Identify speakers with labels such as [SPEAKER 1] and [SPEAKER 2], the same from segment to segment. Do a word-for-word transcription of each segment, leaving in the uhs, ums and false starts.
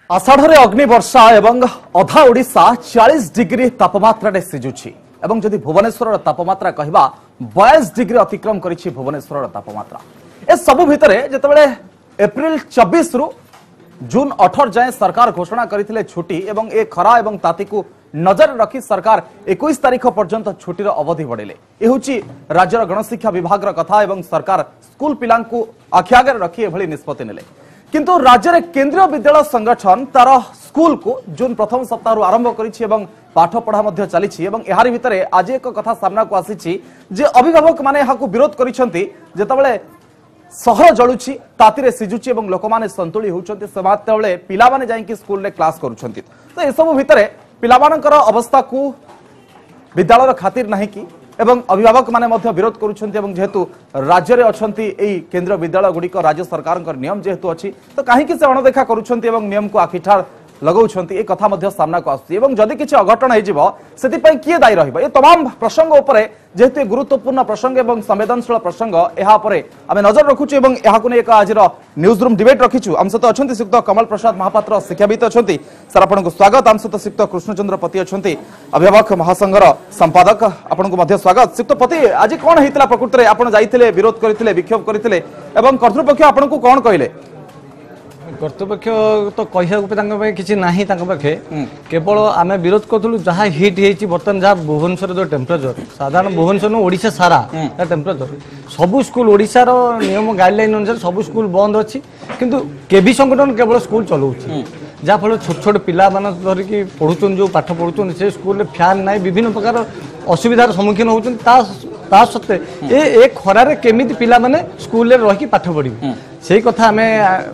[SPEAKER 1] आषाढ़ अग्नि वर्षा एवं अधा ओडिशा चालीस डिग्री तापमात्रा सिझुछि एवं जदि भुवनेश्वर तापमात्रा कहवा बयालीस डिग्री अतिक्रम करिछि भुवनेश्वर तापमात्रा ए सबु भितरे जेतेबेले एप्रिल चौबीस रु जून अठारह जाए सरकार घोषणा करथिले छुट्टी एवं ए खरा एवं ताती को नजर रखी सरकार इक्कीस तारीख पर्यंत छुट्टीर अवधि बढ़ेले ए होछि राज्यर गणशिक्षा विभाग कथा एवं सरकार स्कूल पिलांकु आखिआगे रखी एभली निष्पत्ति नेले किंतु राज्य में केंद्रीय विद्यालय संगठन तार स्कूल को जून प्रथम सप्ताह आरंभ करिछि एवं पाठ पढ़ा मध्य चलिछि एवं एहारी भितरे आज एक कथा सामना को आसीछि जे अभिभावक माने एहाकु विरोध करिसंती जेतेबेले सहर जळुछि तातीरे सिझुछि एवं लोक माने संतुली होउछंती सेमातेबेले पिला माने जाईकि स्कूल रे क्लास करूछंती तो ए सब भितरे पिला मानकर अवस्था को विद्यालय खातिर नाही कि एवं अभिभावक माने मध्य विरोध करुछंती एवं जेहेतु राज्य रे अछंती एई केंद्र विद्यालय गुडी को राज्य सरकार नियम जेहेतु अछि तो काहे कि से अणदेखा करुछंती एवं नियम को आखिठार लगाउछंती ए कथा मध्य सामना को आसुछि एवं जदि किछि अघटन हे जिवो सेति पई किए दायी रहइबो ए तमाम प्रसंग उपरे जेहेतु गुरुत्वपूर्ण प्रसंग एवं संवेदनशील प्रसंग एहा परे आमे नजर रखुछु एवं एहाकु ने एक आजिर न्यूज रूम डिबेट रखिछु हम सहित अछंती सिक्त कमल प्रसाद महापात्र शिक्षाविद अछंती सर आपनको स्वागत हम सहित सिक्त कृष्णचंद्र पति अछंती अभिभावक महासंघर संपादक आपनको मध्य स्वागत सिक्त पति आज कोन हेतिला प्रकृति रे आपण जाईथिले विरोध करिथिले विक्षोभ करिथिले एवं कर्तृपक्ष आपनको कोन कहिले
[SPEAKER 2] कर्तृपक्ष तो कह कि नहीं पाखे केवल आम विरोध करूँ जहाँ हिट होती बर्तमान जहाँ भुवनेश्वर जो टेम्परेचर साधारण भुवनेश्वर ओडिशा सारा टेम्परेचर सबू स्कूल ओडिशार नियम गाइडलाइन अनुसार सबू स्कूल बंद अच्छी किंतु केवी संगठन केवल स्कूल चलाऊ जहाँ फल छोट छोट पिला मान धरिकी पढ़ुन जो पाठ पढ़ुन से स्कूल फैन ना विभिन्न प्रकार असुविधार सम्मुखीन होता सत्वे ए खरारे केमिति पिला माने स्कूल रही पाठ पढ़ी से कथा आम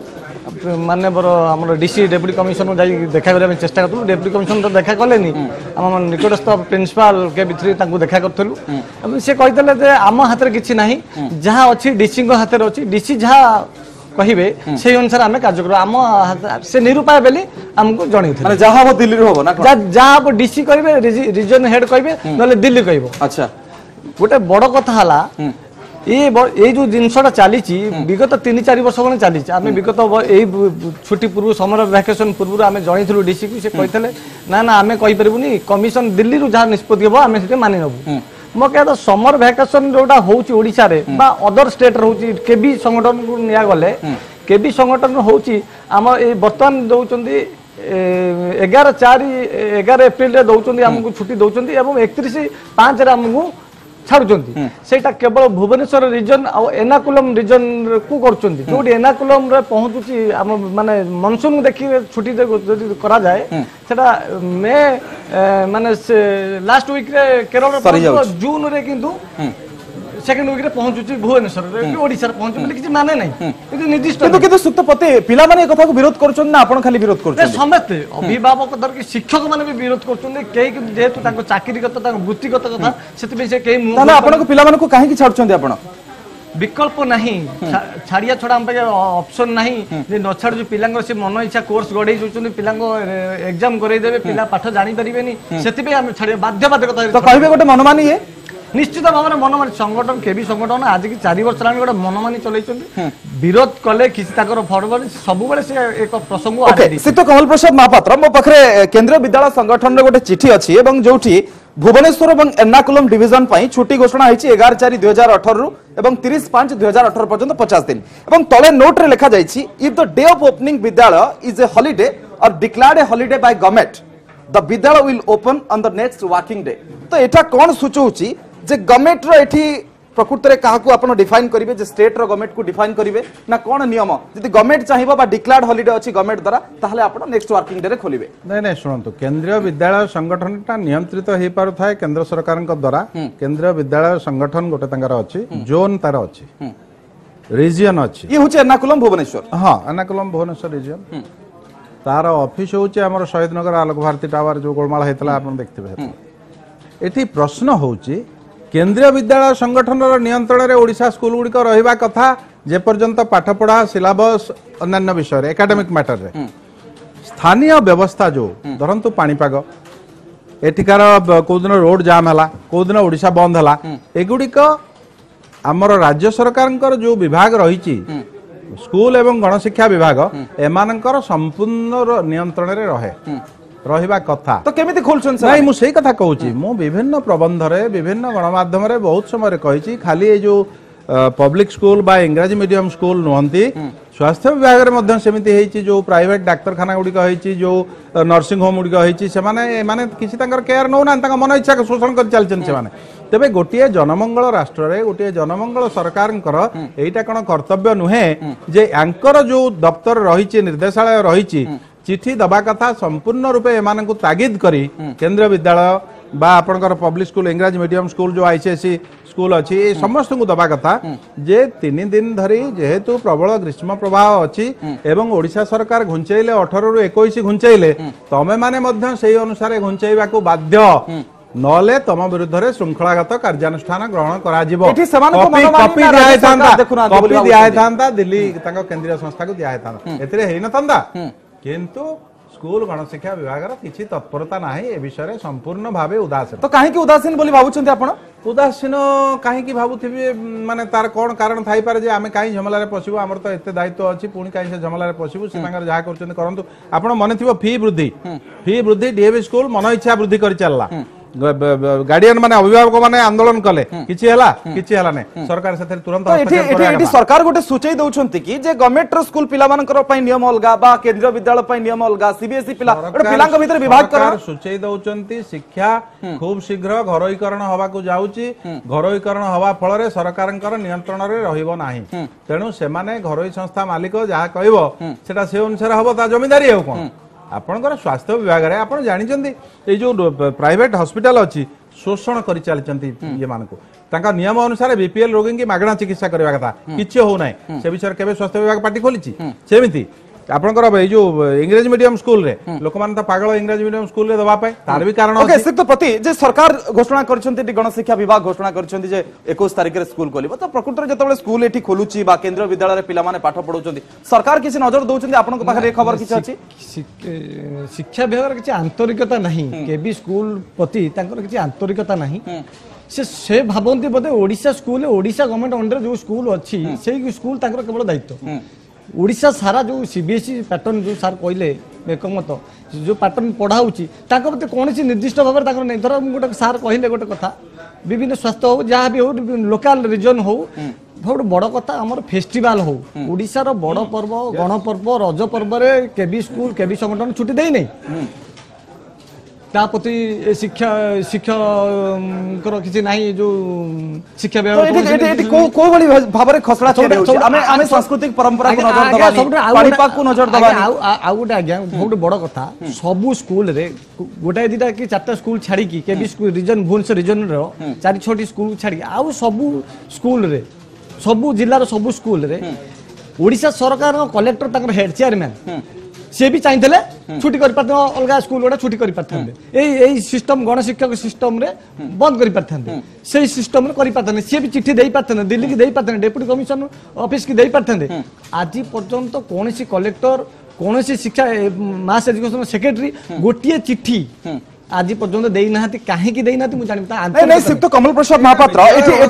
[SPEAKER 2] मानवर आम डीसी डेप्यूटी कमिशनर जाई देखा करने चेष्टा करूँ डेप्यूटी कमिशनर देखा कले आम निकटस्थ प्रिंसिपाल के भितर देखा करूँ सी कही आम हाथ में किसी ना जहाँ अच्छी डीसी हाथ में अच्छी डीसी जहाँ कहे से अनुसार आम कार्य करूँ आम से निरूपाय बेली आमको जन
[SPEAKER 1] जहाँ दिल्ली हम
[SPEAKER 2] जहाँ डीसी कहे रिजन हेड कहे ना दिल्ली कह
[SPEAKER 1] अच्छा
[SPEAKER 2] गोटे बड़ कथा ये जो जिनसा चली विगत तीन चार वर्ष मैं चली आम विगत छुट्टी पूर्व समर वैकेशन पूर्व आम जन डीसी को कहते ना ना आम कहीपरूनी कमिशन दिल्ली जहाँ निष्पत्ति हम आम से मानि नबू मो कह समर वैकेशन जोटा होशा अदर स्टेट रोचे केबी संगठन को निगले केबी संगठन होम बर्तमान दौरान एगार चार एगार एप्रिल दौरान आमको छुट्टी दौरान और एकतीस पाँच आमको छाड़ुंट से केवल भुवनेश्वर रिजन आ एर्नाकुलम रिजन को कर एर्नाकुलम पहुँचुची आम माने मनसून देखिए छुट्टी करा जाए सेटा मे माने लास्ट वीक रे केरल जून रे किंतु सेकंड वीक रे पहुँचुची भुवनेश्वर ओडिशा पहुँचु किसी माने नहीं निर्दिष्ट
[SPEAKER 1] किंतु सुक्तपति पिला माने कथा को विरोध करछन ना आपण खाली विरोध करछन
[SPEAKER 2] समस्त अभिभावक दर के शिक्षक माने भी विरोध करछन केई जेहेतु ताको चाकरीगत ताको वृत्तिगत कथा सेति से केई
[SPEAKER 1] ना आपण को पिला माने को काहे की छाडछन आपण
[SPEAKER 2] विकल्प नहीं छाड़िया छड़ा हम ऑप्शन नहीं जे न छाड़ जो पिलांग से मन इच्छा कोर्स गड़े जोचन पिलांग एग्जाम करे देबे पिला पाठ जानि परिबेनी सेति पे हम छाड़िया बाध्य बाध्यता
[SPEAKER 1] तो कहबे गोटे मनमानी है
[SPEAKER 2] निश्चित भाव में मनमानी संगठन केबी संगठन आज की चार वर्ष गोटे मनमानी चल विरोध कले किसी फल सब एक प्रसंग
[SPEAKER 1] सी तो कमल प्रसाद महापात्र मो पाखे केंद्रीय विद्यालय संगठन गोटे चिठी अच्छी जो भुवनेश्वर और एर्नाकुलम डिविजन छुट्टी घोषणा होती एगार चार दुई हजार अठर तीस पांच दुई हजार अठर पर्यंत पचास दिन और तले नोट रे लिखा जाइए if the day of opening vidyalaya is a holiday or declared a holiday by government the vidyalaya will open on the next working day तो एटा कौन सूचौछि जे गवर्नमेंट रो एठी प्रकृति रे काहा को आपण डिफाइन करिवे जे स्टेट रो गवर्नमेंट को डिफाइन करिवे ना कोन नियम जदि गवर्नमेंट चाहिबो बा डिक्लेयर्ड हॉलिडे अछि गवर्नमेंट द्वारा ताहले आपण नेक्स्ट वर्किंग डे रे खोलिबे
[SPEAKER 3] नै नै सुनंतु केंद्रीय विद्यालय संगठनटा नियंत्रित हेई पारु थाए केंद्र सरकार द्वारा केंद्रीय विद्यालय संगठन गोटे तांकर अछि जोन तार अछि रीजन अछि
[SPEAKER 1] ई होचे एर्नाकुलम भुवनेश्वर
[SPEAKER 3] हां एर्नाकुलम भुवनेश्वर रीजन तार ऑफिस होचे हमर शहीद नगर आलोक भारती टावर जो गोलमाल हेतला आपण देखथिबे एठी प्रश्न होची केंद्रीय विद्यालय संगठन नियंत्रण में ओडिशा स्कूल गुड़िक रहा कथा जे पर्यंत पाठपढ़ा सिलेबस अन्य विषय एकेडमिक मैटर रे स्थानीय व्यवस्था जो धरंतु पाणीपाग एठिकार कौदिन रोड जाम है कौदिन ओडिशा बंद है एगुड़िक आमर राज्य सरकार जो विभाग रही स्कूल एवं गणशिक्षा विभाग एमानकर संपूर्ण नियंत्रण रे रहे रहिबा कथा
[SPEAKER 1] तो केमिति खोलछन
[SPEAKER 3] नहीं मु सेही कथा कहूची मु विभिन्न प्रबंध रे विभिन्न गणमाध्यम रे बहुत समय कही खाली ये जो पब्लिक स्कूल बा इंग्राजी मीडियम स्कूल नुहंती स्वास्थ्य विभाग रे मध्यम सेमिति हेची जो प्राइवेट डाक्तरखाना गुडी हेची जो नर्सिंग होम गुडी हेची से माने माने किसी तांकर केयर नो ना तांका मन इच्छा शोषण कर चलचन से माने तेबे गोटिए जनमंगल राष्ट्र रे गोटिए जनमंगल सरकारंकर एटा कोन कर्तव्य नुहे जे एंकर जो दफ्तर रहिची निर्देशालय रहिची चिठी दबा कथा संपूर्ण रूपे एमानकु तागिद करी केंद्रीय विद्यालय बा आपनकर पब्लिक स्कूल इंग्राजी मीडियम स्कूल जो आईसीएसई स्कूल अच्छी समस्त को दबा कथा जे तीन दिन धरी जेहेतु प्रबल ग्रीष्म प्रवाह अच्छी एवं ओडिशा सरकार घुंचैले अठारह रु इक्कीस घुंचैले तमे माने मध्य सेही अनुसार घुंचैबा को बाध्य नले तम विरुद्ध रे श्रृंखलागत कार्यानुष्ठान ग्रहण करा जिवो कॉपी दिया थांता कॉपी दिया थांता दिल्ली तांको केंद्रीय संस्था को दिया थांता एतरे हेइ न थांता किंतु स्कूल गणशिक्षा विभाग किसी तत्परता ना ए विषय संपूर्ण भावे उदासीन
[SPEAKER 1] तो कहीं उदासीन बोली भावुଛନ୍ତି ଆପଣ
[SPEAKER 3] उदासीन कहीं भावुथिबे माने तार कोन कारण थाई पारे जे आमे कहीं झमला रे पसिबो हमर तो एते दायित्व अछि पुणी कहीं से झमला रे पसिबो से तांगर जहा करचंदी करंतु आपण मने थिबो फी वृद्धि फी वृद्धि डीएवी स्कूल मन इच्छा वृद्धि करि चलला गार्डियन माने अभिभावक माने आंदोलन कले किछि हला किछि हला नै सरकार सेते तुरंत
[SPEAKER 1] हस्तक्षेप करे एठी सरकार गोटे सूचई दउछंती कि जे गवर्नमेंट रो स्कूल पिला मानकर पई नियम अलगा बा केंद्रीय विद्यालय पई नियम अलगा सीबीएसई पिला ओटे पिलांक भीतर विभाग कर
[SPEAKER 3] सूचई दउछंती शिक्षा खूब शीघ्र घरोईकरण हवा को जाउची घरोईकरण हवा फल रे सरकारंकर नियंत्रण रे रहिबो नाही तेनु से माने घरोई संस्था मालिक जहा कहबो सेटा से अनुसार हबो ता जमीदारी हेउ कोन आपनकर स्वास्थ्य विभाग रे आपण जानिचंती ए जो प्राइवेट हॉस्पिटल अछि शोषण करि चलचंती ये मानको तांका नियम अनुसार बीपीएल रोगी की मागणा चिकित्सा करबा कथा किछि हो नै से विषय केबे स्वास्थ्य विभाग पार्टी खोलिछि सेमिति आपनकर ए जो इंग्लिश मीडियम स्कूल रे लोक मान त पागल इंग्लिश मीडियम स्कूल रे दबा पाए तार भी कारण
[SPEAKER 1] ओके सिक तो प्रति जे सरकार घोषणा करछंती गणशिक्षा विभाग घोषणा करछंती जे इक्कीस तारिख रे स्कूल खोलिबो तो प्रकृत रे जतबे स्कूल एठी खोलुची बा केंद्रीय विद्यालय रे पिला माने पाठ पढौचंती सरकार किसी नजर दउचंती आपन को पाखरे खबर किछ अछि
[SPEAKER 2] शिक्षा विभाग रे किछ आंतरिकता नाही केबी स्कूल प्रति तांकर किछ आंतरिकता नाही से से भाबंती बोधे Odisha school Odisha government under जो स्कूल अछि सेही स्कूल तांकर केवल दायित्व ओडिशा सारा जो सीबीएसई पैटर्न जो सार कहले एकमत जो पैटर्न पढ़ाऊँगी प्रति कौन निर्दिष्ट भाव में धर गोटे सार कहले गोटे कथा विभिन्न स्वास्थ्य हो जहाँ भी हो लोकाल रिजन हो बहुत बड़ कथा आम फेस्टिवल हो ओडिशार बड़ पर्व गणपर्व रज पर्व केबी स्कूल केबी संगठन छुट्टी दे नहीं तापति शिक्षा शिक्षा किसी नहीं जो शिक्षा
[SPEAKER 1] विभाग को को वाली भाव रे खसड़ा चले होची हमें हमें सांस्कृतिक परंपरा को नजर दबानी पारिपा को नजर दबानी
[SPEAKER 2] आ गोटे आज्ञा बहुत बड़ कथा सबु स्कूल रे गोटे दिटा कि चारटा स्कूल छाड़ी की KB school region Bhubaneswar region रो चार छटी स्कूल छाड़ी आउ सबु स्कूल रे सबु जिल्ला रो सबु स्कूल रे ओडिशा सरकार कलेक्टर तकर हेड चेयरमैन से भी चाहिए छुट्टी कर पाते अलग स्कूल गुड़ा छुट्टी कर पाते यही सिस्टम गणशिक्षक सिस्टम रे बंद कर पाते से सिस्टम कर पाते सी भी चिट्ठी दे पाते दिल्ली की दे पाते डेप्यूटी कमिश्नर ऑफिस की दे पाते आज पर्यंत कौन कलेक्टर कौन शिक्षा मास एजुकेशन सेक्रेटरी गोटे चिट्ठी आज पर्यंत देना कहीं देना मुझे जानता
[SPEAKER 1] नहीं सिर्फ तो कमल प्रसाद महापात्र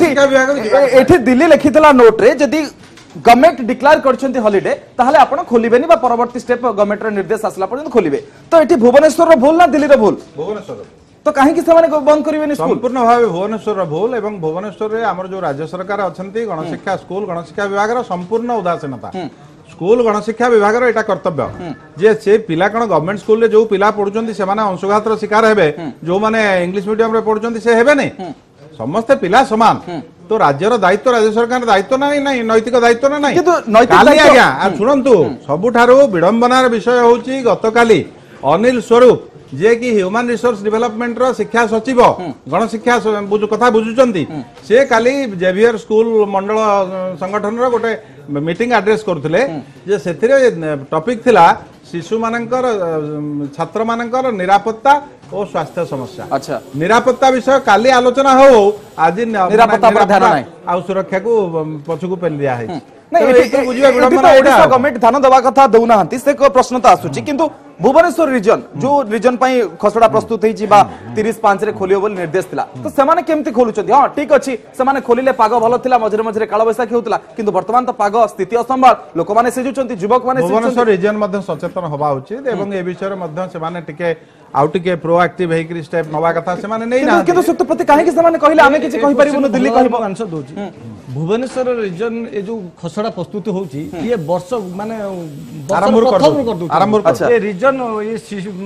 [SPEAKER 1] एठी दिल्ली लिखितला नोट रे जदी गवर्नमेंट डिक्लेयर करछंती हॉलिडे ताहले आपण खोलिबेनी बा परवर्ती स्टेप गवर्नमेंट रे निर्देश आसला पर्यंत खोलिबे तो एठी भुवनेश्वर रो भूल ना दिल्ली रो भूल
[SPEAKER 3] भुवनेश्वर
[SPEAKER 1] तो काहे कि सेमाने बंद करिवेनी स्कूल
[SPEAKER 3] संपूर्ण भाव भुवनेश्वर रो भूल एवं भुवनेश्वर रे हमर जो राज्य सरकार अछंती गणशिक्षा स्कूल गणशिक्षा विभाग रो संपूर्ण उदासीनता स्कूल गणशिक्षा विभाग रो एटा कर्तव्य जे से पिला कोन गवर्नमेंट स्कूल रे जो पिला पढुचंती से माने अंशुघात रो शिकार हेबे जो माने इंग्लिश मीडियम रे पढुचंती से हेबे नै समस्त पिला समान तो राज्यर दायित्व राज्य सरकार दायित्व ना नहीं नैतिक दायित्व ना नहीं आज्ञा शुणु सबुठारु विडंबनार विषय होची गतकाली अनिल स्वरूप जे कि ह्यूमन रिसोर्स डेवलपमेंट रो शिक्षा सचिव गणशिक्षा कथा बुझुचंती से काली जेवियर स्कूल मंडल संगठन रो गोटे मीटिंग एड्रेस करथिले जे सेथिरे टॉपिक थिला शिशु मानकर छात्र मानकर निरापत्ता और स्वास्थ्य समस्या अच्छा निरापत्ता विषय काली आलोचना हो आज
[SPEAKER 1] निरापत्ता पर ध्यान नाही
[SPEAKER 3] आ सुरक्षा को पछकु पेल दिया है
[SPEAKER 1] गवर्नमेंट ध्यान देवा कथा दौना से प्रश्न तो आसूची किंतु भुवनेश्वर रिजन जो रिजन खसड़ा प्रस्तुत तीस पांच खोलियो बोली निर्देश थिला तो सेमाने केमती खोलुचंती हां ठीक अछि सेमाने खोलिले पाग भलो थिला मझरे मझरे काल बैसाखी होतला किंतु वर्तमान तो पाग स्थिति असंभाल लोक माने सिजुचंती युवक माने
[SPEAKER 3] भुवनेश्वर रिजन मध्ये सचेतन होबा उचित एवं ए विषय रे मध्ये सेमाने टिके आउ टिके प्रोएक्टिव हेकरी स्टेप नवा कथा सेमाने नै ना
[SPEAKER 1] किंतु सुप्तपति काहे कि सेमाने कहिला आमे किछि कहि परिबनु दिल्ली कहबो
[SPEAKER 2] आंसर दोची भुवनेश्वर रिजन ए जो खसड़ा प्रस्तुत होची ये वर्ष माने
[SPEAKER 3] आरंभ कर दो आरंभ
[SPEAKER 2] कर ये रिजन ये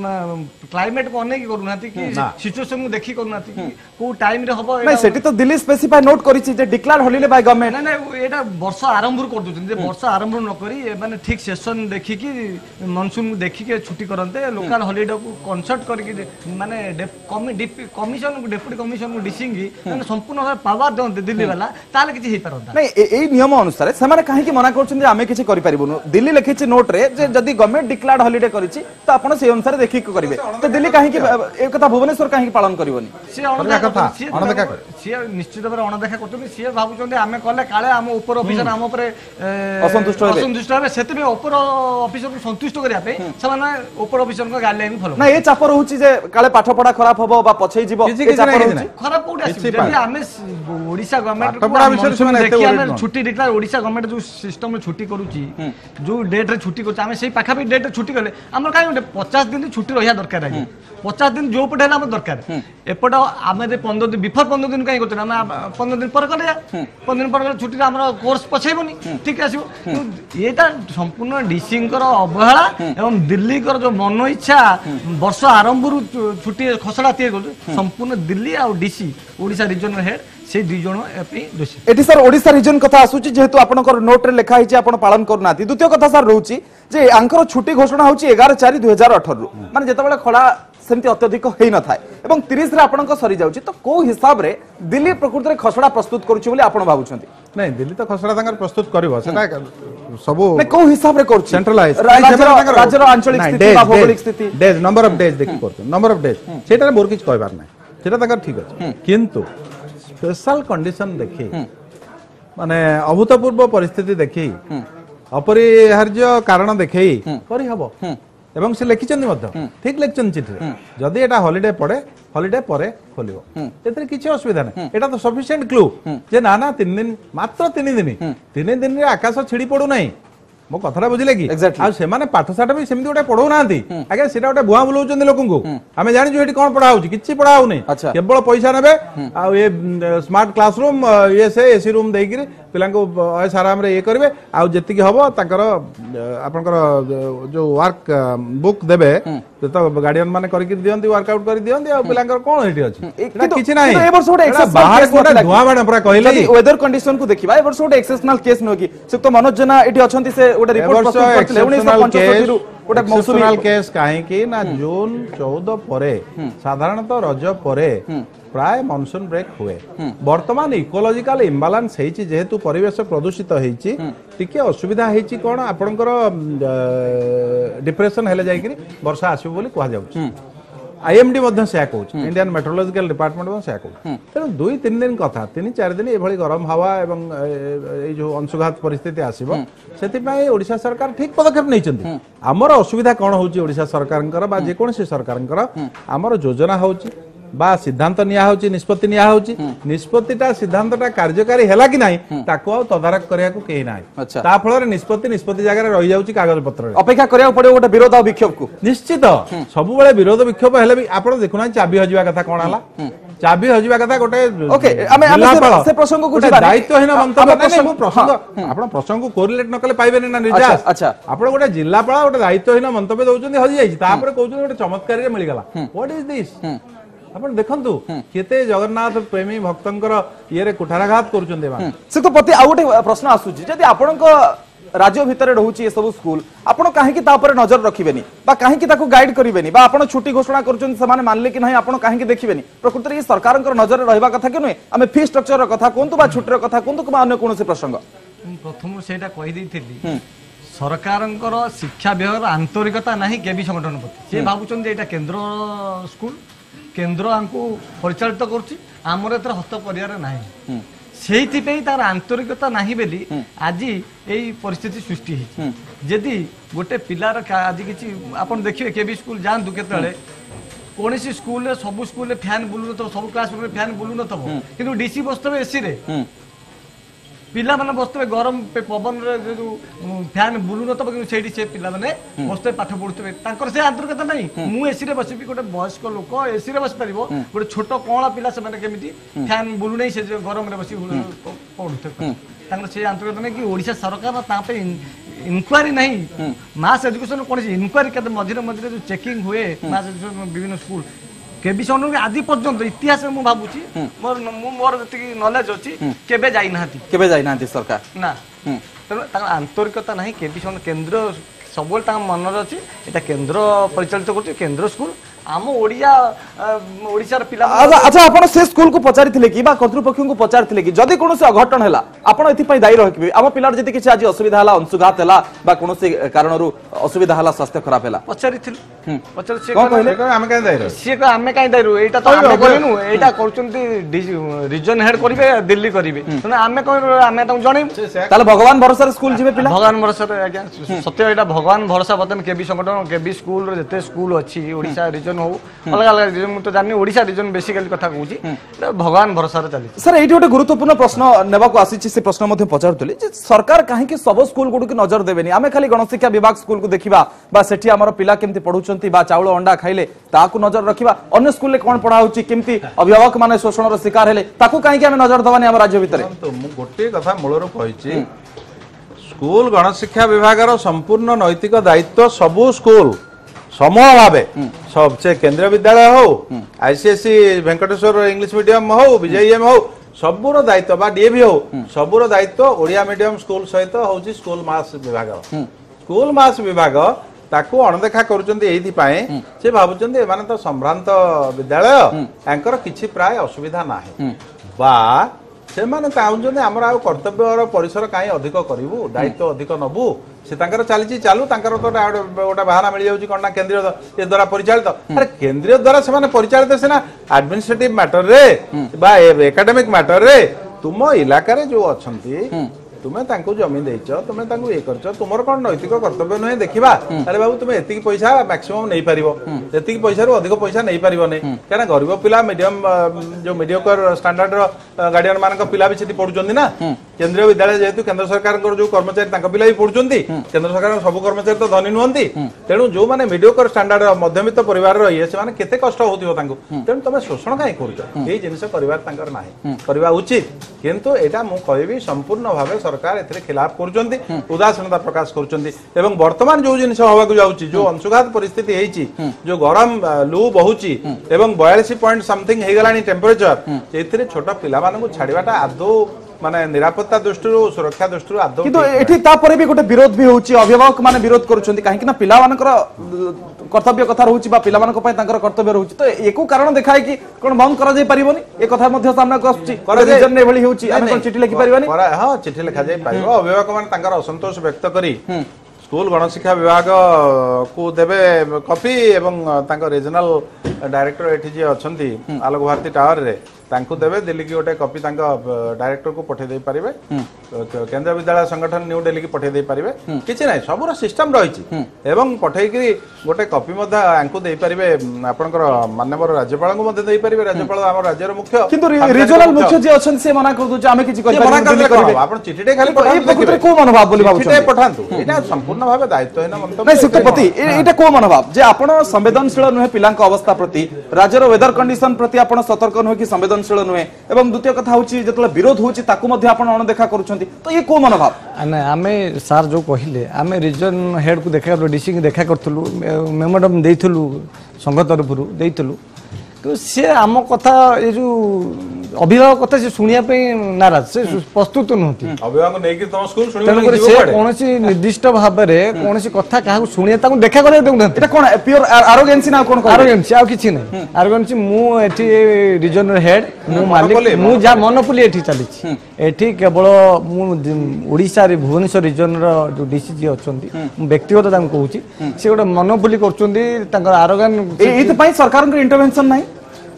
[SPEAKER 2] क्लाइमेट को अनेक करू नाती कि सिचुएशन को देखि करू नाती कि को टाइम रे हबो
[SPEAKER 1] नै सेठी तो दिल्ली स्पेसिफाई नोट करिछि जे डिक्लेयर हॉलिडे बाय गवर्नमेंट
[SPEAKER 2] नै नै एटा वर्ष आरंभ कर दो जे वर्ष आरंभ न करी माने ठीक सेशन देखि कि मानसून देखि के छुट्टी करनते लोकल हॉलिडे को कंसल्ट करके माने कमिशन डेप्यूटी कमिशन को डिसिंग माने संपूर्ण पावर दन दिल्ली वाला ताले किछि हे परंता
[SPEAKER 1] नै एई नियम अनुसार सेमाने काहे कि मना करछन जे आमे किछि करि परिबनु दिल्ली लिखिछि नोट रे जे जदी गवर्नमेंट डिक्लेयर्ड हॉलिडे करिछि त आपण से अनुसार देखि को करिवे तो दिल्ली काहे कि ए कथा भुवनेश्वर काहे कि पालन करिवनी
[SPEAKER 2] से अणदेखा कथा अणदेखा से निश्चित भाबे अणदेखा करछन से भाबुछन आमे कले काले हम ऊपर ऑफिसर हम ऊपर
[SPEAKER 1] असंतुष्ट होबे
[SPEAKER 2] असंतुष्ट होबे सेते में ऊपर ऑफिसर को संतुष्ट करिया पे समान ऊपर ऑफिसर को गाइडलाइन फॉलो
[SPEAKER 1] ना ए चाप रहउछि जे काले पाठ पढा खराब होबो बा पछै जीवो ए चाप रहउछि
[SPEAKER 2] खराब कोड आसी जदी आमे ओडिसा गवर्नमेंट को विषय से देखि आमे छुट्टी डिक्लेयर ओडिसा गवर्नमेंट जो सिस्टम में छुट्टी करूची जो डेट रे छुट्टी करछ आमे सेही पाखा भी डेट रे छुट्टी करले हमर काई पचास दिन छुट्टी रहिया दरकार है पचास दिन जो पटे हम दरकार एपट आम पंद्रह दिन बिफोर पंद्रह दिन कहीं करते पंद्रह दिन पर कर पंद्रह दिन पर छुट्टी आम कोर्स पछेबनी ठीक आसो ये संपूर्ण डीसी अवहेला एवं दिल्ली जो मन इच्छा वर्ष आरंभ छुट्टी खसड़ा तैयार कर संपूर्ण दिल्ली आ डीसी ओडिशा रिजन हेड से दुई जन दोषी
[SPEAKER 1] एटी सर ओडिशा रिजन कथा आसुची जेहेतु आपनकर नोट रे लिखा हिची आपण पालन करना द्वितीय कथा सर रहउची जे आंकर छुट्टी घोषणा होची एगार चार दुई हजार अठारह रु माने जेतबेले खड़ा सेमती अत्यधिक हेई न थाए एवं तीस रे आपनक सरी जाउची तो को हिसाब रे दिल्ली प्रकृति रे खसड़ा प्रस्तुत करूची बोली आपण भाबुछंती
[SPEAKER 3] नहीं दिल्ली तो खसड़ा तांकर प्रस्तुत करबो सेटा सब
[SPEAKER 1] नै को हिसाब रे करूची
[SPEAKER 3] सेंट्रलाइज
[SPEAKER 1] राज्यर आंचलिक स्थिति बा भौगोलिक स्थिति
[SPEAKER 3] डेज नंबर ऑफ डेज देखि करतो नंबर ऑफ डेज सेटा मोर किछ कहबार नै सेटा तांकर ठीक अछि किंतु स्पेशल कंडीशन देखि माने अभूतपूर्व परिस्थिति देखि अपरिहार्य कारण देखि करि हबो एवं से लिखिचंदी मध्य ठीक लिखिचंदी चिठी रे जदी एटा हॉलिडे पड़े हॉलिडे परे खोलिबो एतरे किछि असुविधा नै एटा तो सफिशिएंट क्लू जे ना ना तीन दिन मात्र तीन दिन तीन दिन रे आकाश छिड़ी पडु नै मो कथरा बुझिले कि आ से माने पाठशाठ भी सेमि गोटे पढौ नांती आगे सेटा गोटे बुआ बुलाउचंदी लोकन को हमें जानि जो एठी कोन पढा होची किछि पढा हो नै केवल पैसा नेबे आ ये स्मार्ट क्लासरूम ये से एसी रूम देई कि पिलां को एस आराम रे ये करबे आ जति कि हबो ताकर आपनकर जो वर्क बुक देबे तो गार्डियन माने करके दियंती वर्कआउट कर दियंती आ पिलांकर कोन हेठी अछि एटा किछि नै ए वर्ष गोटे बाहर गोटे धुआ बाण पूरा कहले
[SPEAKER 1] वेदर कंडीशन को देखिबा ए वर्ष गोटे एक्सेप्शनल केस न कि से तो मनोज जना एठी अछंती से गोटे रिपोर्ट प्रस्तुत करथिले उन्नीस सौ पचहत्तर रु गोटे
[SPEAKER 3] मौसमी केस काहे कि ना जून चौदह परे साधारणतः रज परे प्राय मानसून ब्रेक हुए वर्तमान इकोलॉजिकल इम्बालांस हेची जेहेतु परिवेश प्रदूषित हेची टिके असुविधा हेची कोन आपनकर डिप्रेशन हेले जाई कि वर्षा आसीबो बोली कहआ जाउची आईएमडी मध्य से कहूँ इंडियन मेट्रोलॉजिकल डिपार्टमेंट से कहूँ तेणु दुई तीन दिन कथा तीन चार दिन ये गरम हवा एवं ये जो अंशुघात परिस्थिति आसो से ओडिशा सरकार ठीक पदक्षेप नहीं आमर असुविधा कौन होची ओडिशा सरकार बा जेकोसी सरकार आमर योजना होची बा सिद्धांत निया होची निष्पत्ति निया होची निष्पत्तिटा सिद्धांतटा कार्यकारी हैला कि नाही ताको आ तदारक करिया को केही नाही ता फल रे निष्पत्ति निष्पत्ति जागा रे रहि जाउची कागज पत्र रे अपेक्षा करिया पड़े गोटे विरोध आ विक्षोभ को निश्चित सब बेले विरोध विक्षोभ हेले भी आपण देखुना चाबी हजिवा कथा कोन हला चाबी हजिवा कथा गोटे ओके हमें हमें से प्रसंग को जिबा दायित्वहीन मंतव्य नाही मो प्रसंग आपण प्रसंग को कोरिलेट न कले पाइबे ना निर्जा अच्छा आपण गोटे जिल्लापाल गोटे दायित्वहीन मंतव्य दउचंदी हजि जाई ता पर कहउचंदी गोटे चमत्कारी रे मिल गला व्हाट इज दिस आपण देखंतु केते जगन्नाथ प्रेमी भक्तंकर ये रे कुठाराघात करूचंदे बा से तो पति आ गोटे प्रश्न आसुची जदी आपनक राज्य भितर रहउची ए सब स्कूल आपण काहे कि ता पर नजर रखिबेनी बा काहे कि ताको गाइड करिबेनी बा आपण छुट्टी घोषणा करूचन समान मानले कि नाही आपण काहे कि देखिबेनी प्रकृति ये सरकारंकर नजर रहबा कथा कि नै हमें फी स्ट्रक्चर कथा कोनतु बा छुट्टी कथा कोनतु बा अन्य कोनोसे प्रसंग
[SPEAKER 2] प्रथम सेटा कहि दैथिली सरकारंकर शिक्षा विभाग आंतरिकता नाही केबी संगठन प्रति से भाबुचन जे एटा केंद्र स्कूल केंद्र आंको परिचालित करुच्ची आमर एथर हस्त परिवार नाही ସେଇଥିପାଇଁ ତାର ଆନ୍ତରିକତା ନାହିଁ ବୋଲି ଆଜି ଏଇ ପରିସ୍ଥିତି ସୃଷ୍ଟି ହେଇଛି। ଯଦି ଗୋଟେ ପିଲାର ଆଜି କିଛି ଆପଣ ଦେଖିବେ କେବି ସ୍କୁଲ ଯାଆନ୍ତୁ କେତେବେଳେ କୌଣସି ସ୍କୁଲରେ ସବୁ ସ୍କୁଲରେ ଫ୍ୟାନ୍ ବୁଲୁନଥିବ ସବୁ କ୍ଲାସ ରୁମରେ ଫ୍ୟାନ୍ ବୁଲୁନଥିବ କିନ୍ତୁ ଡିସି ବସିଥିବେ ଏସିରେ ପିଲାମାନେ ବସିଥିବେ ଗରମ ପବନରେ ଯୋଉ ଫ୍ୟାନ୍ ବୁଲୁନଥିବ କିନ୍ତୁ ସେଇଠି ସେ ପିଲାମାନେ ବସିଥିବେ ପାଠ ପଢୁଥିବେ ତାଙ୍କର ସେ ଆନ୍ତରିକତା ନାହିଁ। ମୁଁ ଏସିରେ ବସିବି ଗୋଟେ ବୟସ୍କ ଲୋକ ଏସିରେ ବସି ପାରିବ ଗୋଟେ ଛୋଟ କଅଁଳା ପିଲା ସେମାନେ କେମିତି ଫ୍ୟାନ୍ ବୁଲୁ ନାହିଁ ସେ ଗରମରେ ବସି ପଢୁଥିବେ ତାଙ୍କର ସେ ଆନ୍ତରିକତା ନାହିଁ କି ଓଡ଼ିଶା ସରକାର ତା ପାଇଁ ଇନକ୍ୱାରି ନାହିଁ ମାସ୍ ଏଜୁକେସନ କୌଣସି ଇନକ୍ୱାରି କେତେ ମଝିରେ ମଝିରେ ଯୋଉ ଚେକିଂ ହୁଏ ମାସ୍ ଏଜୁକେସନ ବିଭିନ୍ନ ସ୍କୁଲ କେବି ସନ ଆଜି ପର୍ଯ୍ୟନ୍ତ ଇତିହାସରେ ମୁଁ ଭାବୁଛି ମୋର ମୁଁ ମୋର ଯେତିକି ନଲେଜ ଅଛି କେବେ ଯାଇନାହାନ୍ତି
[SPEAKER 1] କେବେ ଯାଇନାହାନ୍ତି ସରକାର
[SPEAKER 2] ନା ତେଣୁ ତାଙ୍କ ଆନ୍ତରିକତା ନାହିଁ କେବି ସନ କେନ୍ଦ୍ର ସବୁବେଳେ ତାଙ୍କ ମନରେ ଅଛି ଏଟା କେନ୍ଦ୍ର ପରିଚାଳିତ କରୁଛି କେନ୍ଦ୍ର ସ୍କୁଲ आम ओडिया ओडिशार पिला
[SPEAKER 1] अच्छा आपण से स्कूल को पचारिथिले कि बा कर्तृपक्ष को पचारिथिले कि जदि कोनोसे अघटन हैला आपण एथि पई दायी रहिबे आम पिलार जति कि आज असुविधा हला अंशुघात हला बा कोनोसे कारणरू असुविधा हला स्वास्थ्य खराब हला
[SPEAKER 2] पचारिथिल पचार से
[SPEAKER 1] कोन कहले
[SPEAKER 3] आमे काई दायी
[SPEAKER 2] से आमे काई दायी एटा तो आमे करिनु एटा करचुंती रीजन हेड करिवे दिल्ली करिवे तने आमे कोन आमे त जणै
[SPEAKER 1] ताले भगवान भरोसा स्कूल जिवे पिला
[SPEAKER 2] भगवान भरोसा आज्ञा सत्य एटा भगवान भरोसा बतन केबी संगठन केबी स्कूल रे जते स्कूल अछि ओडिशा रीजन हो अलग अलग रीजन मु तो जानि ओडिशा रीजन बेसिकली कथा कहूची भगवान भरोसा रे चली
[SPEAKER 1] सर एठी गोटे गुरुत्वपूर्ण प्रश्न नेबा को आसी से प्रश्न मध्ये पचारतली जे सरकार काहे कि सब स्कूल गुड के नजर देबेनी आमे खाली गणशिक्षा विभाग स्कूल को देखिबा बा सेठी हमर पिला केमती पढुचंती बा चावल अंडा खाइले ताकू नजर रखिबा अन्य स्कूल ले कोन पढा होची केमती अभिभावक माने शोषण रो शिकार हेले ताकू काहे कि आमे नजर दवानी हमर राज्य भीतर
[SPEAKER 3] तो मु गोटे कथा मूलर कहिची स्कूल गणशिक्षा विभाग रो संपूर्ण नैतिक दायित्व सबु स्कूल समूह भावे सब से केंद्रीय विद्यालय हो आईसीएसई वेंकटेश्वर इंग्लिश मीडियम हो विजेएम हो सबुर दायित्व बा डीएवी हो सबुर दायित्व ओडिया मीडियम स्कूल सहित होची स्कूल मास विभाग स्कूल मास विभाग ताकू अणदेखा करूचंती एथि पाए से भाबुचंती एमाने तो संभ्रांत विद्यालय एंकर किछि प्राय असुविधा नाही बा से माने चाहुचंती हमर आ कर्तव्य परिसर काई अधिक करिवु दायित्व अधिक नबु से तांकर चली चालू तांकर तो गोटे बाहाना मिल जाऊँ कौन केंद्रीय ये द्वारा परिचालित अरे केंद्रीय द्वारा से परिचालित सीना एडमिनिस्ट्रेटिव मैटर रे बा एकेडमिक मैटर रे तुम इलाका रे जो अच्छी तुम्हें तांको जमीन देइछ तुम्हें तांको ए करछ तुमर कोन नैतिक कर्तव्य नहे देखिबा अरे बाबू तुम्हें एतिक पैसा मैक्सिमम नै परिबो एतिक पैसा रो अधिक पैसा नै परिबो नै काना गरीब पिला मीडियम जो मीडियोकर स्टैंडर्ड रो गार्डियन मानक पिला भी सेति पढुचंदी ना केंद्रीय विद्यालय जेहेतु केंद्र सरकार को जो कर्मचारी तांको पिला भी पढुचंदी केंद्र सरकार सब कर्मचारी तो धनी नुहंती तेणु जो माने मीडियोकर स्टैंडर्ड मध्यमित परिवार रो ये से माने केते कष्ट होतिबो तांको तेणु तमे शोषण काई करछ एई जिनिस परिवार तांकर नाही करबा उचित किंतु एटा मु कहबी संपूर्ण भावे सरकार एथिरे खिलाफ करूचंती उदासीनता प्रकाश करूचंती एवं वर्तमान जो जिनिस होबाकू जाउची जो अंशुघात परिस्थिति हेची जो गरम लू बहुची एवं बयालीस पॉइंट समथिंग हे गलानी टेंपरेचर एथिरे छोट पिला मानकू छाड़ीबाटा आदो माने निरापत्ता दृष्टि सुरक्षा दृष्टि आदौ
[SPEAKER 1] किंतु एठी तापरे भी गोटे विरोध भी होची अभिभावक माने विरोध करूचंती काहे कि ना पिला मानकर कर्तव्य कथा रहउची बा पिला मानक पय तांकर कर्तव्य रहउची तो एको कारण देखाय कि कोन बंद करा जाय परिबोनी ए कथा मध्ये सामना आसुची रीजन ने भली होची आमे कोन चिठी लिखि परिबानी
[SPEAKER 3] हां चिठी लिखा जाय पारिबो अभिभावक माने तांकर असंतोष व्यक्त करी स्कूल गणशिक्षा विभाग को देवे कॉपी एवं तांकर रीजनल डायरेक्टर एठी जे अछंती आलोक भारती टावर रे तांको देवे दिल्ली की गोटे कॉपी तांका डायरेक्टर को पठे दे पारिबे केंद्रीय विद्यालय संगठन न्यू दिल्ली की पठे दे पारिबे किछि नै सबुर सिस्टम रहिछि एवं पठे कि गोटे कॉपी मध्ये आंको दे पारिबे आपनकर माननीय राज्यपाल को मध्ये दे पारिबे राज्यपाल हमर राज्यर मुख्य
[SPEAKER 1] किंतु रीजनल मुख्य जे अछन से मना कर दु आमे किछि कहि
[SPEAKER 3] मना कर आपण चिठीटे खाली
[SPEAKER 1] ए प्रकृति को मनोभाव बोली भाबु
[SPEAKER 3] चिठीटे पठांतु एटा संपूर्ण भाबे दायित्वहीन मंतव्य
[SPEAKER 1] नै सत्यपति एटा को मनोभाव जे आपण संवेदनशील नुहे पिलांक अवस्था प्रति राज्यर वेदर कंडीशन प्रति आपण सतर्क नुहे कि संवेदनशील नुहे एवं द्वितीय कथा होची जतले विरोध होची ताकू मध्ये आपण अणदेखा करूछंती तो ये को मनोभाव
[SPEAKER 2] ना आमे सार जो कहिले आमे रीजन हेड को देखा डीसी को देखा करथलु मेमोरंडम देइथलु संघ तरफरु देइथलु तो से आम कथा ये जो अभिभावक कथा से सुनिया पे नाराज से प्रस्तुत नहोती
[SPEAKER 3] अभिभावक नै कि तम स्कूल सुनियो
[SPEAKER 2] तन से कोनसी निर्दिष्ट भाव रे कोनसी कथा काहू सुनिया ताकू देखा करे देउ नथि
[SPEAKER 1] एटा कोन प्योर एरोगेंसी ना कोन
[SPEAKER 2] एरोगेंसी आ किछि नै एरोगेंसी मु एठी रीजनल हेड मु मालिक मु जा मोनोपोली एठी चली छी एठी केवल मु ओडिसा रे भुवनेश्वर रीजन रो जो डीसी जी अछंती मु व्यक्तिगत तांको कहूची से गोटे मोनोपोली करचंदी तांकर एरोगेंस
[SPEAKER 1] एत पई सरकार को इंटरवेंशन नै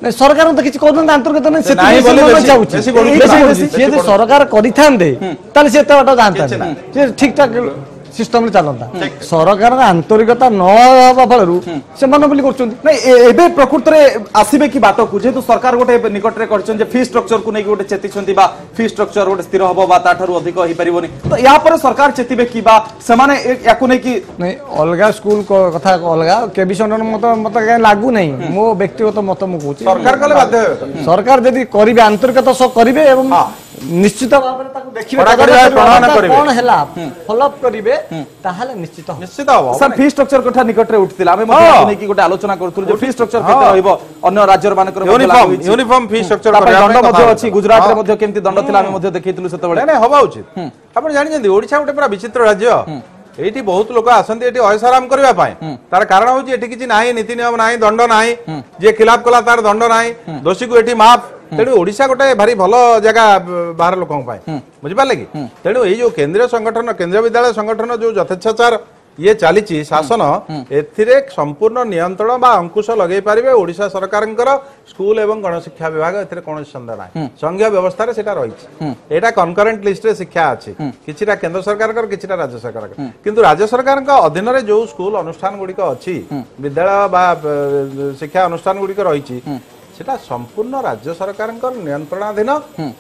[SPEAKER 2] नहीं सरकार तो किसी कहते अंतर्गत नहीं से
[SPEAKER 3] नहीं बोले बेसी-
[SPEAKER 2] चाहूची
[SPEAKER 3] बेसी बढुची,
[SPEAKER 2] बेसी-
[SPEAKER 3] बेसी
[SPEAKER 2] बेसी- ये जो सरकार करिथांदे ताले से एते बाटा जानता जे ठीक ठाक सिस्टम रे चलंता सरकार आंतरिकता न हवा फलरु से मनोबली करछन
[SPEAKER 1] नहीं ए- एबे प्रकृत रे आसीबे कि बात को जेतु सरकार गोटे निकट रे करछन जे फी स्ट्रक्चर को नै गोटे चेतिछंती बा फी स्ट्रक्चर गोटे स्थिर हबो बा ताठारु अधिक होई परिबोनी तो या पर सरकार चेतिबे कि बा सेमाने ए- याकु नै कि
[SPEAKER 2] नहीं अलगा स्कूल को कथा अलगा केबिसन मत मत काहे लागू नहीं मो व्यक्तिगत मत मु कहूची
[SPEAKER 3] सरकार कले बाध्य हेबे
[SPEAKER 2] सरकार जदि करिवे आंतरिकता सब करिवे एवं निश्चित भाव ताको देखिबे
[SPEAKER 3] कड़ा कड़ा प्रणयन करिवे।
[SPEAKER 2] कोन हैला फॉलोअप करिवे ताहाले निश्चित हो
[SPEAKER 3] निश्चित हबो
[SPEAKER 1] सर फी स्ट्रक्चर कथा निकट रे उठतिला हमें मते याकु नै कि गोटे आलोचना करथुल जे फी स्ट्रक्चर केते रहइबो अन्य राज्यर मानकर मध्य लागू
[SPEAKER 3] यूनिफॉर्म
[SPEAKER 1] होईछि।
[SPEAKER 3] यूनिफॉर्म फी स्ट्रक्चर
[SPEAKER 1] तापर
[SPEAKER 3] କରିବା
[SPEAKER 1] दंड
[SPEAKER 3] ପାଇଁ
[SPEAKER 1] मध्य
[SPEAKER 3] କଥା
[SPEAKER 1] अछि गुजरात रे
[SPEAKER 3] ହଁ।
[SPEAKER 1] मध्य केमति दंड थिला हमें मध्य देखैतिलु सेतबेले
[SPEAKER 3] ନାଇଁ ନାଇଁ ହବା ଉଚିତ ଆପଣ ଜାଣିଛନ୍ତି ଓଡିଶା ଗୋଟେ ପୁରା ବିଚିତ୍ର ରାଜ୍ୟ ଏଇଠି ବହୁତ ଲୋକ ଆସନ୍ତି ଏଠି ଅୟସାରାମ କରିବା ପାଇଁ ତାର କାରଣ ହଉଛି ଏଠି କିଛି ନାହିଁ ନୀତି ନିୟମ ନାହିଁ ଦଣ୍ଡ ନାହିଁ ଯିଏ ଖିଲାପ କଲା ତାର ଦଣ୍ଡ ନାହିଁ ଦୋଷୀକୁ ଏଠି ମାଫ ତେଣୁ ଓଡିଶା ଗୋଟେ ଭାରି ଭଲ ଜାଗା ବାହାର ଲୋକଙ୍କ ପାଇଁ ବୁଝିପାରିଲେ କି ତେଣୁ ଏଇ ଯୋଉ କେନ୍ଦ୍ରୀୟ ସଂଗଠନ କେନ୍ଦ୍ରୀୟ ବିଦ୍ୟାଳୟ ସଂଗଠନ ଯୋଉ ଯଥେଚ୍ଛାଚାର ये चली शासन एथिरे संपूर्ण नियंत्रण बा अंकुश लगे पारे ओडिशा सरकार स्कूल एवं गणशिक्षा विभाग एथिरे कौन संदेह ना संघीय व्यवस्था रे सेटा रही एटा कनकरेंट लिस्ट रे शिक्षा अच्छी किछिटा केंद्र सरकार कर किछिटा राज्य सरकार कर किंतु राज्य सरकार का अधीन रे जो स्कूल अनुष्ठान गुड़िक अच्छी विद्यालय बा शिक्षा अनुष्ठान गुड़िक रही सेटा संपूर्ण राज्य सरकार नियंत्रणाधीन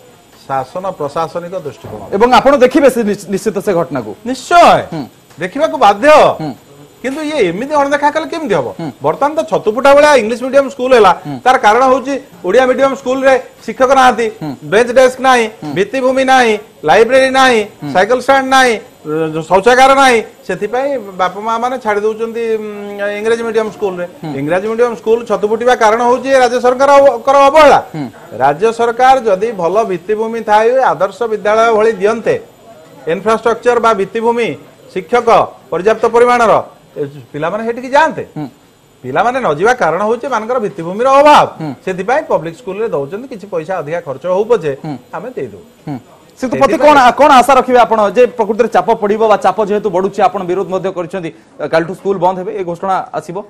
[SPEAKER 3] शासन प्रशासनिक दृष्टिकोण
[SPEAKER 1] एवं आपण देखिबे से निश्चित से घटना को
[SPEAKER 3] निश्चय देखा बाध्य किंतु ये एमती अणदेखा कले केमती हम बर्तमान तो छतुफुटा भाया इंग्लिश मीडियम स्कूल है तार कारण हूँ ओडिया मीडियम स्कूल रे शिक्षक ना बेंच डेस्क ना भित्तिभूमि ना लाइब्रेरी ना साइकिल स्टैंड ना शौचागार ना से बापा माँ मैंने छाड़ी दौरान इंग्रेज मीडियम स्कूल रे इंग्रेज मीडियम स्कूल छतुफुटा कारण हूँ राज्य सरकार अवहेला राज्य सरकार जदि भल भित्तिभूमि थाए आदर्श विद्यालय भली दियंते इन्फ्रास्ट्रक्चर बा भित्तिभूमि शिक्षक पर्याप्त परिमाण पिला माने हेटिकी जानते पिला माने न जीवा कारण होचे मानकर भित्तिभूमिर अभाव सेति पई पब्लिक स्कूल रे दउचंदी किछि पैसा अधिका खर्च हो पजे हमें दे दो
[SPEAKER 1] सेतुपति कोन कोन आशा रखिबे आपण जे प्रकृति चाप पड़िबो बा चाप जेहेतु बढ़ुची आपण विरोध मध्ये करछंती कालटू स्कूल बंद हेबे ए घोषणा आसीबो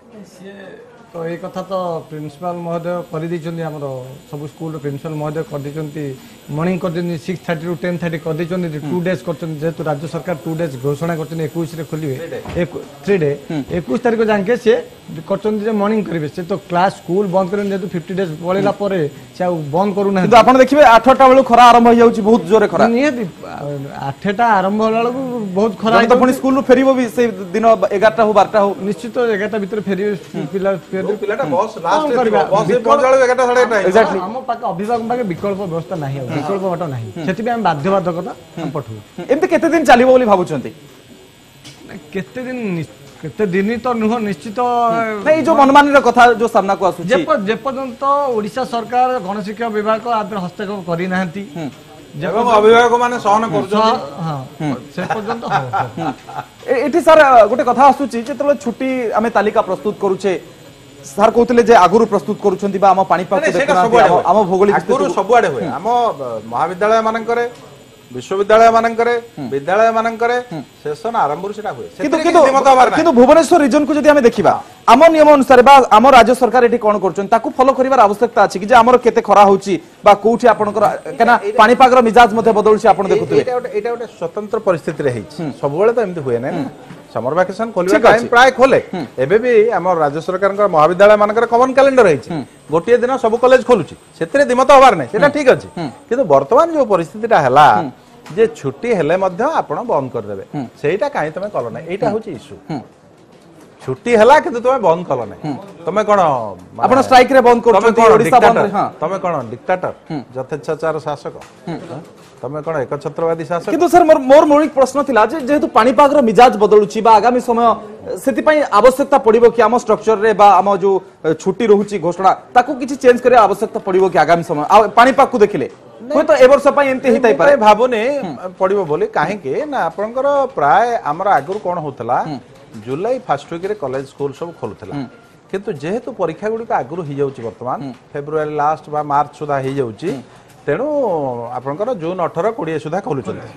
[SPEAKER 2] तो ये कथा तो प्रिंसिपल महोदय कर दी आमर सब स्कूल प्रिंसिपल महोदय कर दी मॉर्निंग कर सिक्स थर्टी रु टेन थर्टी कर दी टू डेज कर जेहेतु राज्य सरकार टू डेज घोषणा कर इक्कीस खोलिए थ्री डे इक्कीस तारीख जाके सी कर मॉर्निंग करेंगे से तो क्लास स्कूल बंद करें जेहेतु फिफ्टी डेज पड़ेगा से बंद करूना
[SPEAKER 1] आप देखिए आठटा बेलू खरा आरंभ हो जाऊँ बहुत जोरे खरा
[SPEAKER 2] निहाती आठटा आरंभ होला बहुत खरा
[SPEAKER 1] तो पुणी स्कूल फेर भी से दिन एगारटा हो बारटा हो
[SPEAKER 2] निश्चित एगारटा भितर फेर पिला अभिभावक पाखे विकल्प व्यवस्था ना विकल्प बाट ना से बाध्यबाधकता पठू
[SPEAKER 1] एमती केते दिन चलिबो बोली भाबुछंती
[SPEAKER 2] केते दिन केते दिन तो नुह निश्चित
[SPEAKER 1] नहीं जो मनमानी कथा जो सामना को आसु
[SPEAKER 2] जे पर्यंत ओडिशा सरकार गणशिक्षा विभाग आदर हस्तक्षेप करि नाहंती
[SPEAKER 3] अभिभावक माने सहन कर
[SPEAKER 2] से पर्यंत
[SPEAKER 1] एठी सर गोटे कथा आसुची जेतले छुट्टी आमे तालिका प्रस्तुत करूचे सर कहते जे आगुरु प्रस्तुत करूछंती बा हम पानी पाक देखना हम भौगोलिक
[SPEAKER 3] आगुरु सब आडे होय हम महाविद्यालय मानकरे विश्वविद्यालय मानकरे विद्यालय मानकरे सेशन आरंभ रु सेटा होय
[SPEAKER 1] किंतु किंतु भुवनेश्वर रीजन को जदि हम देखिबा आम नियम अनुसार बा आम राज्य सरकार एठी कोन करछन ताकू फॉलो करिवार आवश्यकता अछि कि जे हमर केते खरा होउची बा कोठी आपनकर केना पानी पागर मिजाज मध्ये बदलुची आपन देखुतबे
[SPEAKER 3] एटा एटा गोटे स्वतंत्र परिस्थिति रे हेछि सब बेले तो एमति होय नै ना समर वैकेशन खोलिबा टाइम प्राय खोले एबे भी हमर राज्य सरकार महाविद्यालय मानकर कॉमन कैलेंडर हेछि गोटे दिन सब कॉलेज खोलुची सेतरे दिमत होबार नै सेटा ठीक अछि किंतु वर्तमान जो परिस्थितिटा हला जे छुट्टी हेले मध्य आपण बंद कर देबे सेटा काहे तमे कल नै एटा होछि इशू छुट्टी हला किंतु तमे बंद कल नै तमे कोन
[SPEAKER 1] आपण स्ट्राइक रे बंद करछंती ओडिसा बंद हां
[SPEAKER 3] तमे कोन डिक्टेटर यथेच्छाचार शासक तमे कोन एक छत्रवादी शासक
[SPEAKER 1] किंतु सर मोर मोर मौलिक प्रश्न थिला जे जेहेतु पानी पागर मिजाज बदलुची बा आगामी समय सेति पई आवश्यकता पड़िबो कि आम स्ट्रक्चर रे बा आम जो छुट्टी रहुची घोषणा ताकू किछि चेंज करे आवश्यकता पड़िबो कि आगामी समय पानी पाक को देखिले होय तो ए वर्ष पई एमते हिताई पारे
[SPEAKER 3] भाबोने पड़िबो बोली काहे के ना आपनकर प्राय हमर आगुर कोन होतला जुलाई फर्स्ट वीक रे कॉलेज स्कूल सब खोलुतला किंतु जेहेतु परीक्षा गुडी का आगुर हि जाउची वर्तमान फेब्रुआरी लास्ट बा मार्च सुधा हि जाउची तेणु आपनकर जून अठारह बीस सुधा खोलुचंती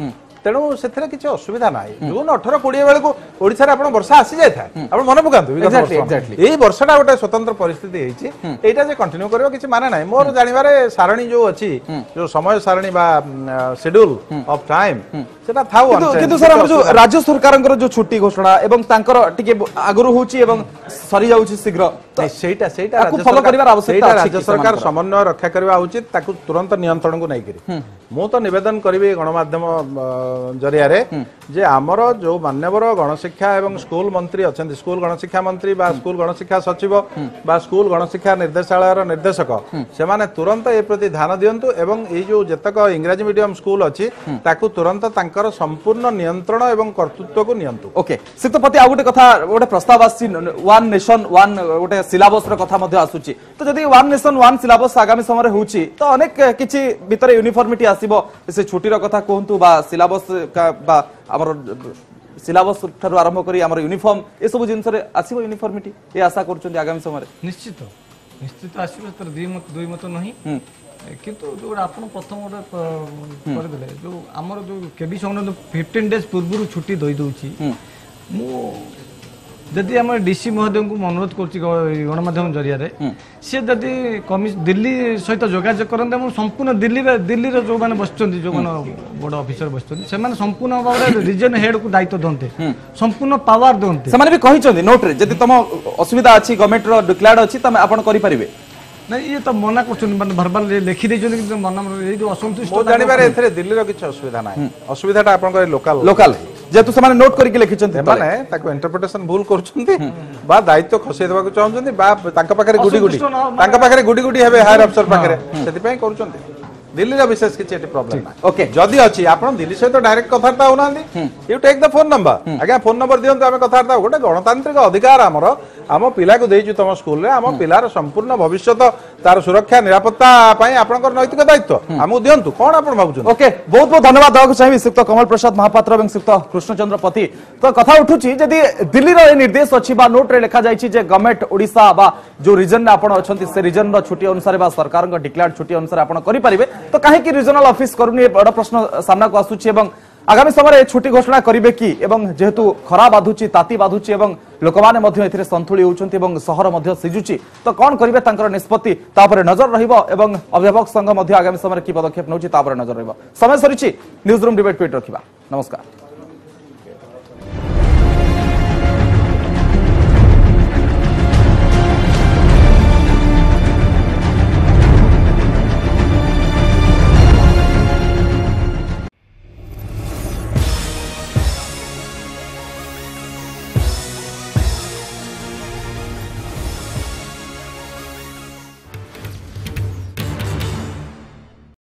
[SPEAKER 3] तेणु से किसी असुविधा ना जून अठर कोड़े बेलू ओडिशा रे वर्षा आसी जाए आप मन पकातु यही वर्षा गोटे स्वतंत्र परिस्थिति यहाँ जे कंटिन्यू कर किसी माने ना मोर जानवर सारणी जो अच्छी जो समय सारणी शेड्यूल ऑफ टाइम सेटा थाउ
[SPEAKER 1] किंतु सर हमर जो राज्य सरकार जो छुट्टी घोषणा एवं तांकर टिके आगरु होची एवं सरी जाउची शीघ्र
[SPEAKER 3] सेटा सेटा
[SPEAKER 1] फॉलो करिवार आवश्यकता अछि
[SPEAKER 3] राज्य सरकार समन्वय रक्षा करबा उचित ताकू तुरंत नियंत्रण को नै करी मु तो निवेदन करिवे गणमाध्यम जरिया रे जे हमर जो मान्यवर गणशिक्षा एवं स्कूल मंत्री अछंती स्कूल गणशिक्षा मंत्री बा स्कूल गणशिक्षा सचिव बा स्कूल गणशिक्षा निर्देशालय निर्देशक से माने तुरंत ए प्रति ध्यान दियंतु एवं ए जो जतक इंग्रजी मीडियम स्कूल अछि ताकू तुरंत तांकर संपूर्ण नियंत्रण एवं कर्तृत्व को नियंतु
[SPEAKER 1] ओके सिक्तपति आ गोटे कथा गोटे प्रस्ताव आसी वन नेशन वन गोटे सिलेबस रो कथा मध्ये आसुची तो जदी वन नेशन वन सिलेबस आगामी समय होउची तो अनेक किछि भीतर यूनिफॉर्मिटी आसीबो से छुट्टी रो कथा कहंतु बा सिलेबस का बा हमर सिलेबस ठारू आरंभ करी हमर यूनिफॉर्म ए सब जिंस रे आसीबो यूनिफॉर्मिटी ए आशा करछन आगामी समय
[SPEAKER 2] निश्चित निश्चित आसीबो तर दुई मत दुई मत नहीं किंतु जो आपण प्रथम गोटे करदेले जो हमर जो केबी संग फिफ्टीन डेज पूर्व छुट्टी दई दउची मु जदि आम डीसी महोदय को अनुरोध कर गणमाध्यम जरिया सी जदि दिल्ली सहित जोगाजोग करते संपूर्ण दिल्ली दिल्ली जो मैंने बस जो बड़ ऑफिसर बस संपूर्ण भाव में रिजन हेड को दायित्व दिंते संपूर्ण पावर दिंते
[SPEAKER 1] से भी कही नोट रे जदि तुम असुविधा अच्छी गवर्नमेंट रो डिक्लेयर्ड अच्छी तुम आपण करि परिबे
[SPEAKER 2] नहीं ये तो मना कर भर्बाल लिखि देछन मना जो असंतुष्ट
[SPEAKER 3] मो जानिबार एथरे दिल्ली रो किछ असुविधा नाही असुविधाटा आपण करे लोकल
[SPEAKER 1] लोकल जेतु से नोट करके लिखिछन्ते
[SPEAKER 3] माने ताको इंटरप्रिटेशन भूल करछन्ते बा दायित्व खसे देबा को चाहछन्ते बा ताका पाखरे गुडी गुडी ताका पाखरे गुडी गुडी हेबे हायर अफसर पाखरे सेति पई करछन्ते दिल्ली रो विशेष किछ एटी प्रॉब्लम ना ओके जदी अछि आपण दिल्ली सहित डायरेक्ट कथार्ता होनांदी you take the phone number आगे फोन नंबर दियंतु आमे कथार्ता गोटे गणतांत्रिक अधिकार हमर आम पिला को देइछु तम स्कूल रे आम पिलार संपूर्ण भविष्यत तार सुरक्षा निरापत्ता पई आपनकर नैतिक दायित्व हमु दियंतु कोन आपण भाबुछन
[SPEAKER 1] ओके बहुत बहुत धन्यवाद देବାକୁ चाहि सिक्त कमल प्रसाद महापात्र एवं सिक्त कृष्णचंद्र पति तो कथा उठुची जदी दिल्ली रो ए निर्देश अछि बा नोट रे लिखा जायछि जे गवर्नमेंट ओडिसा बा जो रीजन ने आपण अछंती से रीजन रो छुट्टी अनुसार बा सरकार को डिक्लेयर्ड छुट्टी अनुसार आपण करि परिबे तो काहे कि रीजनल ऑफिस करूनी बड़ प्रश्न सामना को आसुची एवं आगामी समय छुट्टी घोषणा करिवे कि एवं जेहेतु खरा बाधुची ताती बाधुची एवं लोक माने मध्य एथिरे संतुली होउचंती एवं शहर मध्य सिजुची तो कोन करिवे तांकर निष्पत्ति तापरे नजर रहिबो एवं अभिभावक संघ मध्य आगामी समय की पदक्षेप नउची तापरे नजर रहिबो समय सरिची न्यूज रूम डिबेट पेट रखिबा नमस्कार।